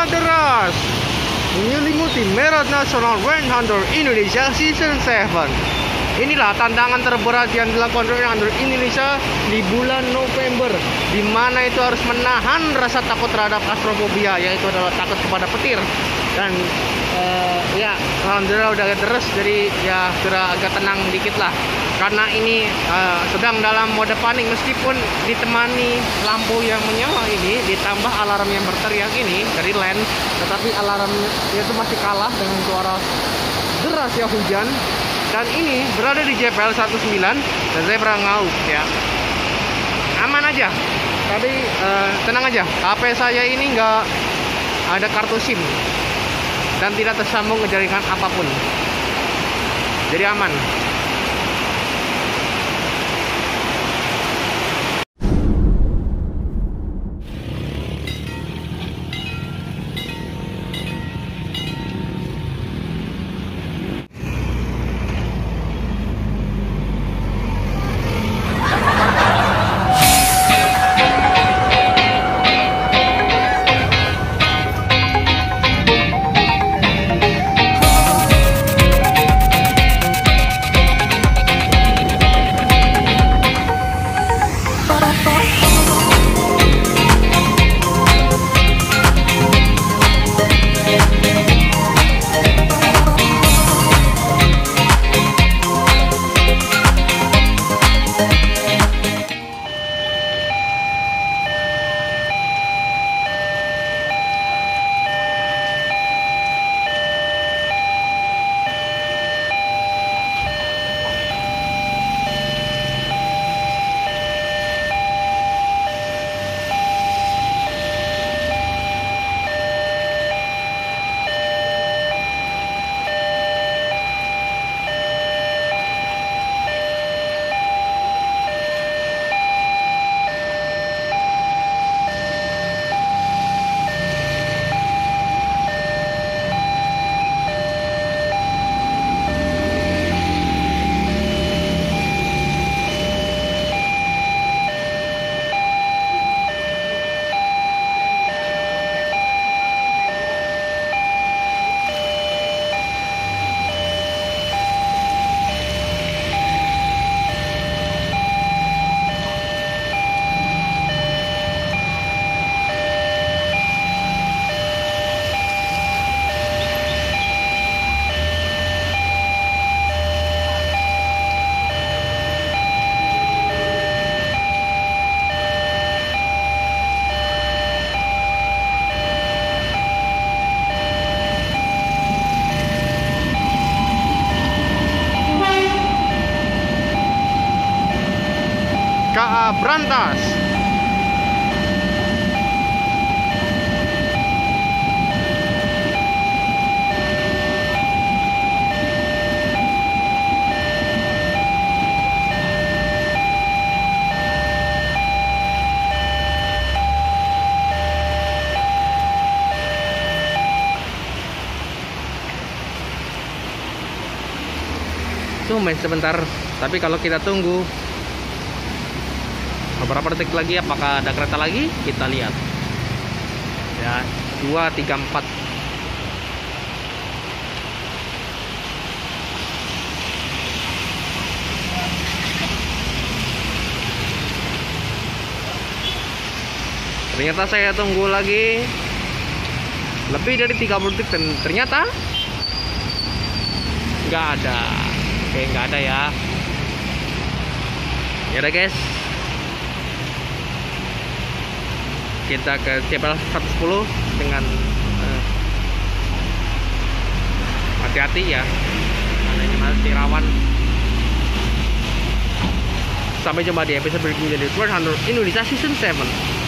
Hujan deras menyelimuti Merak Nasional 100 Indonesia Season 7. Inilah tantangan terberat yang dilakukan oleh 100 Indonesia di bulan November, di mana itu harus menahan rasa takut terhadap astrofobia, yaitu adalah takut kepada petir. Dan ya alhamdulillah udah agak deras, jadi ya sudah agak tenang dikit lah. Karena ini sedang dalam mode panik, meskipun ditemani lampu yang menyala ini, ditambah alarm yang berteriak ini dari LAN, tetapi alarmnya itu masih kalah dengan suara deras ya hujan. Dan ini berada di JPL 19 dan saya pernah ngauk ya. Aman aja. Tapi tenang aja, HP saya ini nggak ada kartu SIM dan tidak tersambung ke jaringan apapun. Jadi aman. KA Brantas. Main sebentar, tapi kalau kita tunggu beberapa detik lagi apakah ada kereta lagi, kita lihat ya. 2, 3, 4. Ternyata saya tunggu lagi lebih dari 30 detik dan ternyata nggak ada. Oke, nggak ada ya. Ya udah guys, kita ke JPL 110 dengan hati-hati ya, karena ini masih rawan. Sampai jumpa di episode berikutnya di 100 Indonesia Season 7.